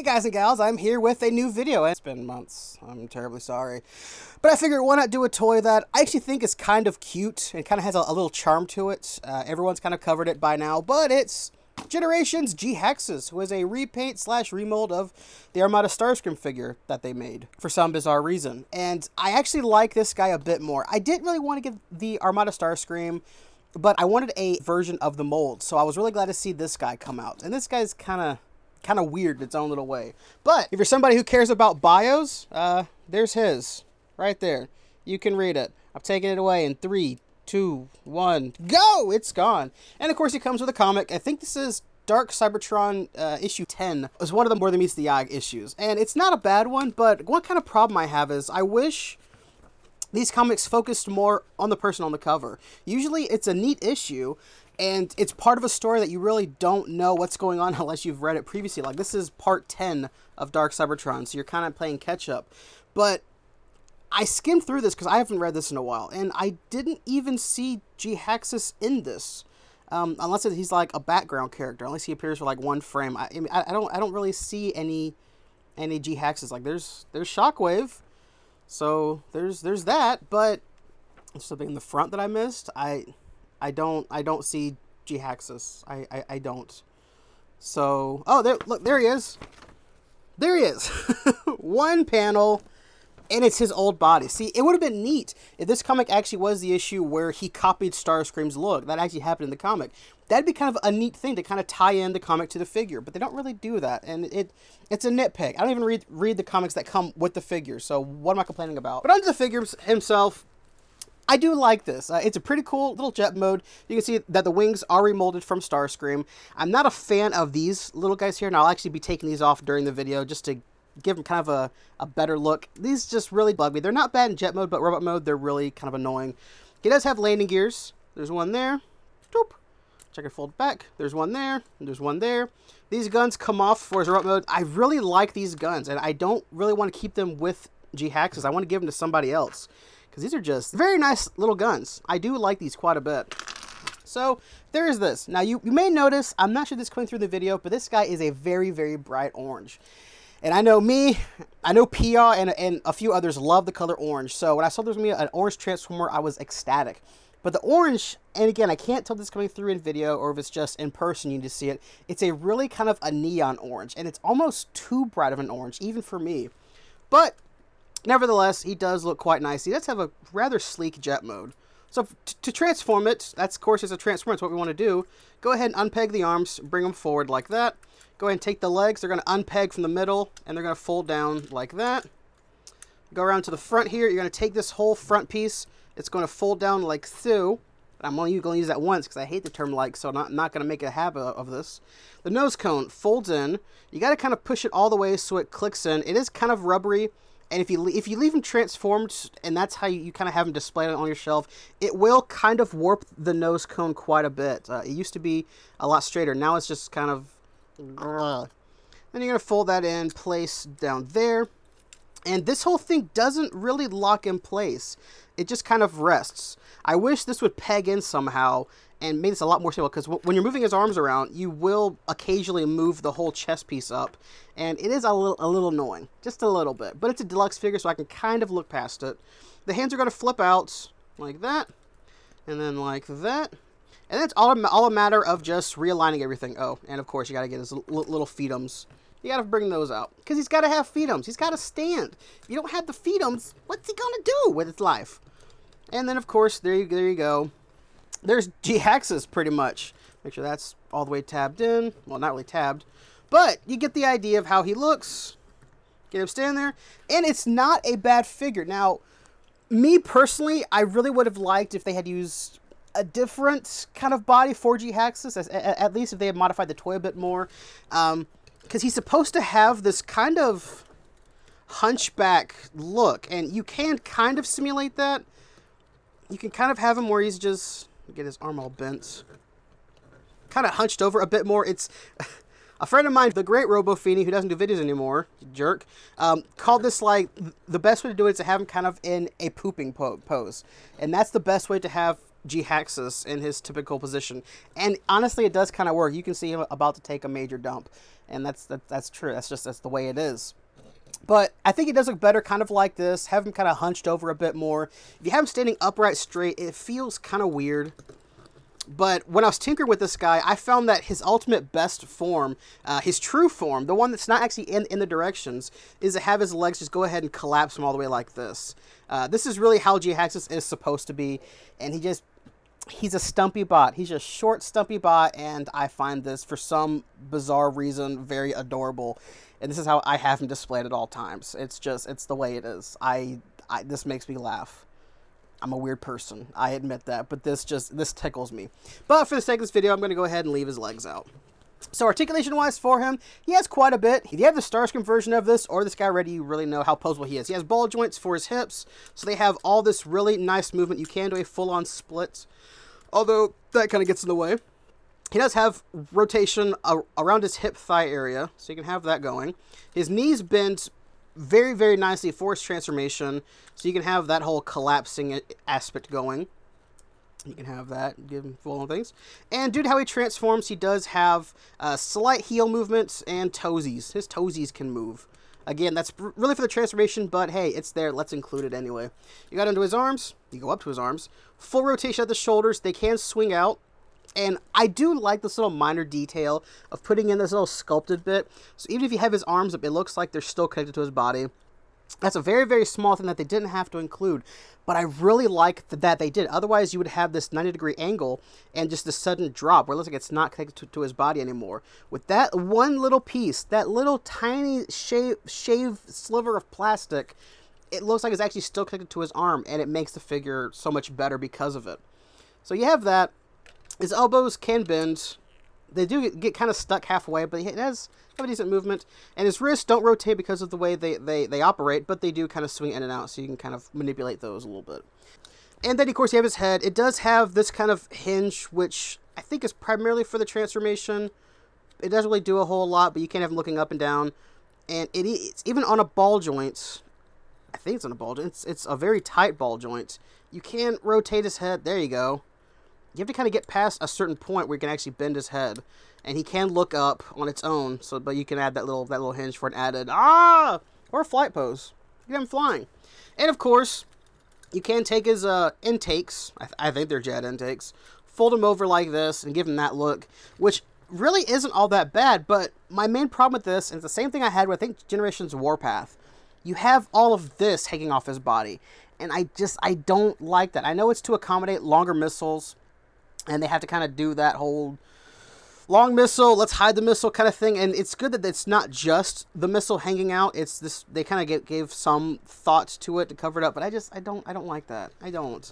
guys and gals, I'm here with a new video. It's been months, I'm terribly sorry. But I figured why not do a toy that I actually think is kind of cute and kind of has a little charm to it. Everyone's kind of covered it by now, but it's Generations G-Hexes, who is a repaint / remold of the Armada Starscream figure that they made for some bizarre reason. And I actually like this guy a bit more. I didn't really want to get the Armada Starscream, but I wanted a version of the mold, so I was really glad to see this guy come out. And this guy's kind of weird in its own little way. But if you're somebody who cares about bios, there's his right there. You can read it. I'm taking it away in 3, 2, 1, go! It's gone. And of course he comes with a comic. I think this is Dark Cybertron issue 10. It was one of the More Than Meets the Eye issues. And it's not a bad one, but one kind of problem I have is I wish these comics focused more on the person on the cover. Usually it's a neat issue, and it's part of a story that you really don't know what's going on unless you've read it previously. Like, this is part 10 of Dark Cybertron, so you're kind of playing catch-up. But I skimmed through this because I haven't read this in a while, and I didn't even see G-Hexes in this. Unless he's like a background character, unless he appears for like one frame. I don't really see any G-Hexes. Like, there's Shockwave, so there's that, but there's something in the front that I missed. I don't see G-Hexes. I don't. So, oh, look, there he is. There he is. One panel, and it's his old body. See, it would have been neat if this comic actually was the issue where he copied Starscream's look. That actually happened in the comic. That'd be kind of a neat thing to kind of tie in the comic to the figure, but they don't really do that, and it's a nitpick. I don't even read the comics that come with the figure, so what am I complaining about? But onto the figure himself. I do like this. It's a pretty cool little jet mode. You can see that the wings are remolded from Starscream. I'm not a fan of these little guys here, and I'll actually be taking these off during the video just to give them kind of a better look. These just really bug me. They're not bad in jet mode, but robot mode, they're really kind of annoying. He does have landing gears. There's one there. Doop. Check it fold back. There's one there. And there's one there. These guns come off for his robot mode. I really like these guns, and I don't really want to keep them with G-Hexes. I want to give them to somebody else, because these are just very nice little guns. I do like these quite a bit. So there is this. Now you may notice, I'm not sure this is coming through the video, but this guy is a very, very bright orange. And I know Pia and a few others love the color orange. So when I saw there was going to be an orange Transformer, I was ecstatic. But the orange, and again, I can't tell if this is coming through in video or if it's just in person, you need to see it. It's a really kind of a neon orange, and it's almost too bright of an orange, even for me. But nevertheless, he does look quite nice. He does have a rather sleek jet mode. So to transform it, that's, of course, as a transformer, it's what we want to do. Go ahead and unpeg the arms, bring them forward like that. Go ahead and take the legs. They're going to unpeg from the middle, and they're going to fold down like that. Go around to the front here. You're going to take this whole front piece. It's going to fold down like so. I'm only going to use that once because I hate the term like, so I'm not going to make a habit of this. The nose cone folds in. You got to kind of push it all the way so it clicks in. It is kind of rubbery. And if you leave them transformed, and that's how you kind of have them displayed on your shelf, it will kind of warp the nose cone quite a bit. It used to be a lot straighter. Now it's just kind of... Then you're going to fold that in place down there. And this whole thing doesn't really lock in place. It just kind of rests. I wish this would peg in somehow and make this a lot more stable, because when you're moving his arms around, you will occasionally move the whole chest piece up, and it is a little annoying, just a little bit. But it's a deluxe figure, so I can kind of look past it. The hands are going to flip out like that, and then like that, and it's all a matter of just realigning everything. Oh, and of course you got to get his little feetums. You got to bring those out, because he's got to have feetums. He's got to stand. If you don't have the feetums, what's he going to do with his life? And then of course there you go. There's G-Hexes, pretty much. Make sure that's all the way tabbed in. Well, not really tabbed, but you get the idea of how he looks. Get him standing there, and it's not a bad figure. Now, me personally, I really would have liked if they had used a different kind of body for G-Hexes, at least if they had modified the toy a bit more, because he's supposed to have this kind of hunchback look, and you can kind of simulate that. You can kind of have him where he's just... Get his arm all bent, kind of hunched over a bit more. It's a friend of mine, the great RoboFeeny, who doesn't do videos anymore, jerk, called this like the best way to do it is to have him kind of in a pooping pose, and that's the best way to have G-Hexes in his typical position. And honestly, it does kind of work. You can see him about to take a major dump, And that's true. That's the way it is. But I think it does look better kind of like this. Have him kind of hunched over a bit more. If you have him standing upright straight, it feels kind of weird. But when I was tinkering with this guy, I found that his ultimate best form, his true form, the one that's not actually in the directions, is to have his legs just go ahead and collapse him all the way like this. This is really how Jhaxus is supposed to be. And he's a stumpy bot. He's a short, stumpy bot, and I find this, for some bizarre reason, very adorable. And this is how I have him displayed at all times. It's the way it is. This makes me laugh. I'm a weird person. I admit that, but this tickles me. But for the sake of this video, I'm going to go ahead and leave his legs out. So articulation-wise for him, he has quite a bit. If you have the Starscream version of this, or this guy already, you really know how posable he is. He has ball joints for his hips, so they have all this really nice movement. You can do a full-on split, although that kind of gets in the way. He does have rotation around his hip-thigh area, so you can have that going. His knees bend very, very nicely for his transformation, so you can have that whole collapsing aspect going. You can have that, give him full on things. And due to how he transforms, he does have slight heel movements and toesies. His toesies can move. Again, that's really for the transformation, but hey, it's there. Let's include it anyway. You got into his arms. You go up to his arms. Full rotation at the shoulders. They can swing out. And I do like this little minor detail of putting in this little sculpted bit. So even if you have his arms up, it looks like they're still connected to his body. That's a very, very small thing that they didn't have to include. But I really like that they did. Otherwise, you would have this 90-degree angle and just a sudden drop where it looks like it's not connected to his body anymore. With that one little piece, that little tiny shaved sliver of plastic, it looks like it's actually still connected to his arm. And it makes the figure so much better because of it. So you have that. His elbows can bend. They do get kind of stuck halfway, but it has a decent movement. And his wrists don't rotate because of the way they operate, but they do kind of swing in and out, so you can kind of manipulate those a little bit. And then, of course, you have his head. It does have this kind of hinge, which I think is primarily for the transformation. It doesn't really do a whole lot, but you can have him looking up and down. And it's even on a ball joint. I think it's on a ball joint. It's a very tight ball joint. You can rotate his head. There you go. You have to kind of get past a certain point where you can actually bend his head, and he can look up on its own. So, but you can add that little hinge for an added or a flight pose. You have him flying, and of course, you can take his intakes. I think they're jet intakes. Fold them over like this and give him that look, which really isn't all that bad. But my main problem with this, and it's the same thing I had with I think Generations Warpath. You have all of this hanging off his body, and I don't like that. I know it's to accommodate longer missiles. And they have to kind of do that whole long missile, let's hide the missile kind of thing. And it's good that it's not just the missile hanging out. It's this, they kind of gave some thought to it to cover it up. But I don't like that. I don't.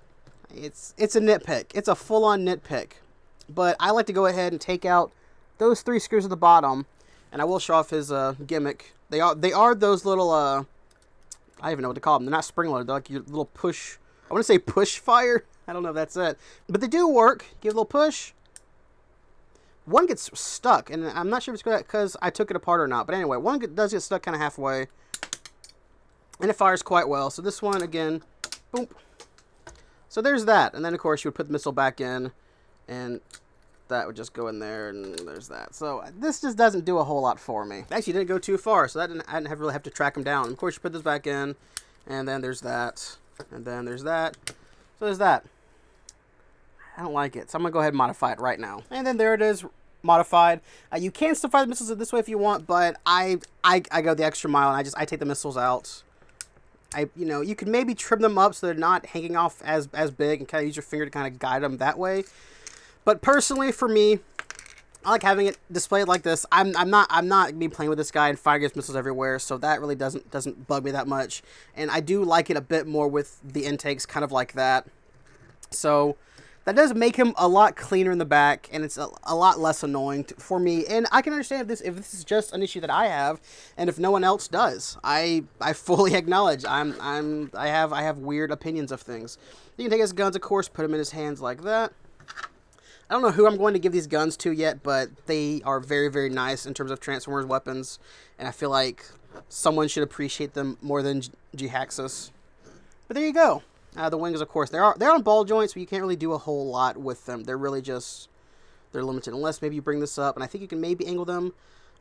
It's a nitpick. It's a full-on nitpick. But I like to go ahead and take out those 3 screws at the bottom. And I will show off his gimmick. They are those little, I don't even know what to call them. They're not spring-loaded. They're like your little push, I want to say push fire. I don't know if that's it. But they do work. Give a little push. One gets stuck, and I'm not sure if it's because I took it apart or not. But anyway, one does get stuck kind of halfway. And it fires quite well. So this one, again, boom. So there's that. And then, of course, you would put the missile back in, and that would just go in there, and there's that. So this just doesn't do a whole lot for me. Actually, didn't go too far, so I didn't really have to track them down. And of course, you put this back in, and then there's that, and then there's that. So there's that. I don't like it, so I'm going to go ahead and modify it right now. And then there it is, modified. You can still fire the missiles this way if you want, but I go the extra mile, and I take the missiles out. You know, you could maybe trim them up so they're not hanging off as big, and kind of use your finger to kind of guide them that way. But personally, for me, I like having it displayed like this. I'm not gonna be playing with this guy and firing his missiles everywhere, so that really doesn't bug me that much. And I do like it a bit more with the intakes kind of like that. So that does make him a lot cleaner in the back, and it's a lot less annoying for me. And I can understand if this is just an issue that I have, and if no one else does. I fully acknowledge I have weird opinions of things. You can take his guns, of course, put them in his hands like that. I don't know who I'm going to give these guns to yet, but they are very, very nice in terms of Transformers weapons, and I feel like someone should appreciate them more than Jhaxus. But there you go. The wings, of course, they're on ball joints, but you can't really do a whole lot with them. They're really just, they're limited. Unless maybe you bring this up, and I think you can maybe angle them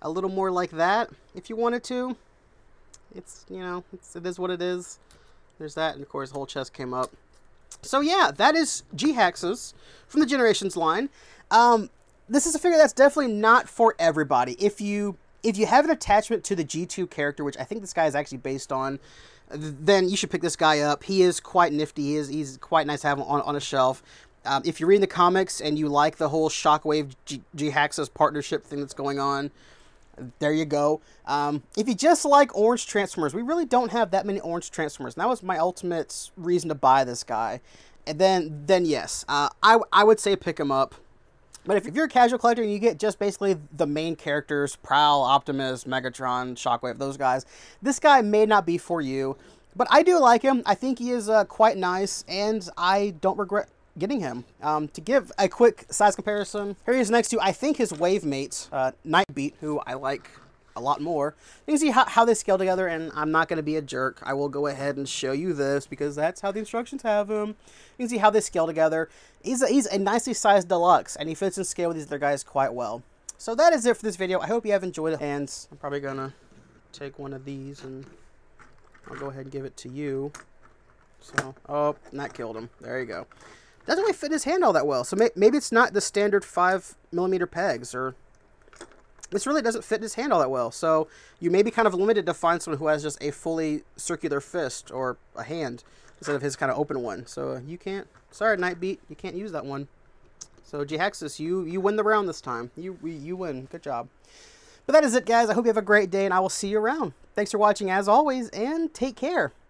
a little more like that if you wanted to. It's, you know, it is what it is. There's that, and of course, the whole chest came up. So yeah, that is G-Hexes from the Generations line. This is a figure that's definitely not for everybody. If you have an attachment to the G2 character, which I think this guy is actually based on, then you should pick this guy up. He is quite nifty. He's quite nice to have on a shelf. If you're reading the comics and you like the whole Shockwave G-Hexes partnership thing that's going on, there you go. If you just like orange Transformers, we really don't have that many orange Transformers. And that was my ultimate reason to buy this guy. And then yes, I would say pick him up. But if you're a casual collector and you get just basically the main characters, Prowl, Optimus, Megatron, Shockwave, those guys, this guy may not be for you. But I do like him. I think he is quite nice, and I don't regret getting him. To give a quick size comparison, here he is next to, I think, his wave mate, Nightbeat, who I like a lot more. You can see how they scale together, and I'm not going to be a jerk. I will go ahead and show you this because that's how the instructions have him. You can see how they scale together. He's a nicely sized deluxe, and he fits in scale with these other guys quite well. So that is it for this video. I hope you have enjoyed it, and I'm probably going to take one of these, and I'll go ahead and give it to you. So, oh, that killed him. There you go. Doesn't really fit his hand all that well, so maybe it's not the standard 5mm pegs, or this really doesn't fit his hand all that well, so you may be kind of limited to find someone who has just a fully circular fist or a hand instead of his kind of open one. So you can't, sorry Nightbeat, you can't use that one. So G-Hexes, you win the round this time. You win. Good job. But that is it, guys. I hope you have a great day, and I will see you around. Thanks for watching as always, and take care.